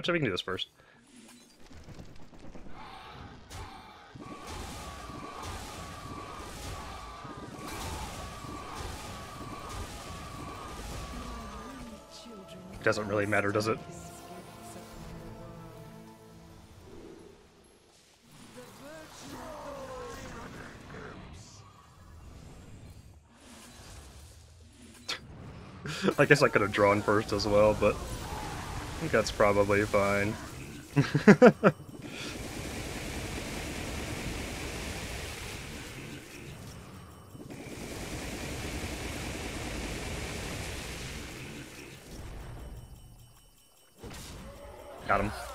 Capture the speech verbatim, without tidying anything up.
Actually, we can do this first. It doesn't really matter, does it? I guess I could have drawn first as well, but I think that's probably fine. Got him.